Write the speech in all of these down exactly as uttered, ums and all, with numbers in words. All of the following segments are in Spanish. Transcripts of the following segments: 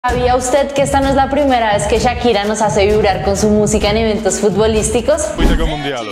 ¿Sabía usted que esta no es la primera vez que Shakira nos hace vibrar con su música en eventos futbolísticos? Música mundial.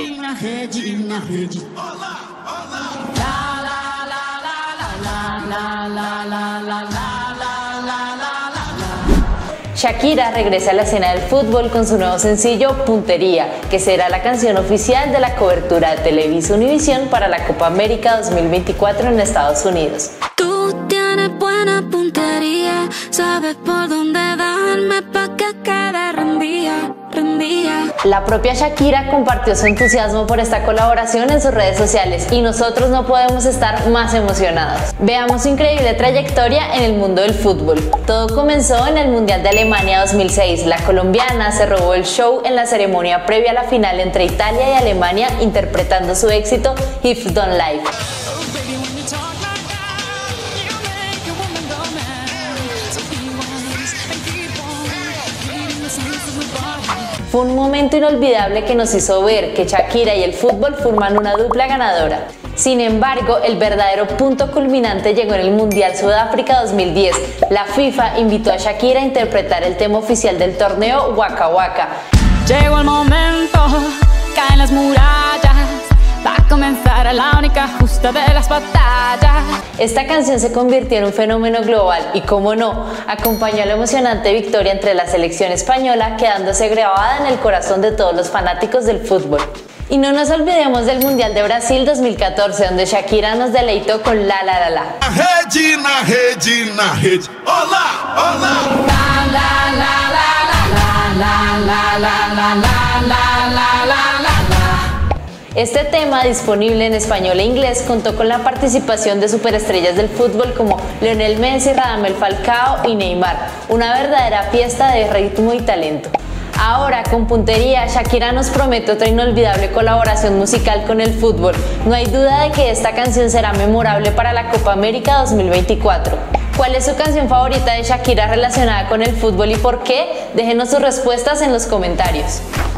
Shakira regresa a la escena del fútbol con su nuevo sencillo Puntería, que será la canción oficial de la cobertura de Televisa Univisión para la Copa América dos mil veinticuatro en Estados Unidos. Tú tienes buena puntería, sabes por dónde darme pa' que quede rendida, rendida. La propia Shakira compartió su entusiasmo por esta colaboración en sus redes sociales y nosotros no podemos estar más emocionados. Veamos su increíble trayectoria en el mundo del fútbol. Todo comenzó en el Mundial de Alemania dos mil seis. La colombiana se robó el show en la ceremonia previa a la final entre Italia y Alemania, interpretando su éxito If Don't Lie. Fue un momento inolvidable que nos hizo ver que Shakira y el fútbol forman una dupla ganadora. Sin embargo, el verdadero punto culminante llegó en el Mundial Sudáfrica dos mil diez. La FIFA invitó a Shakira a interpretar el tema oficial del torneo, Waka Waka. Llegó el momento, caen las murallas, va a comenzar la única justa de las batallas. Esta canción se convirtió en un fenómeno global y, como no, acompañó a la emocionante victoria entre la selección española, quedándose grabada en el corazón de todos los fanáticos del fútbol. Y no nos olvidemos del Mundial de Brasil dos mil catorce, donde Shakira nos deleitó con La La La La. Na rede, na rede, na rede. Olá, olá. La la la la la la la la la la la la la la. Este tema, disponible en español e inglés, contó con la participación de superestrellas del fútbol como Lionel Messi, Radamel Falcao y Neymar. Una verdadera fiesta de ritmo y talento. Ahora, con Puntería, Shakira nos promete otra inolvidable colaboración musical con el fútbol. No hay duda de que esta canción será memorable para la Copa América dos mil veinticuatro. ¿Cuál es su canción favorita de Shakira relacionada con el fútbol y por qué? Déjenos sus respuestas en los comentarios.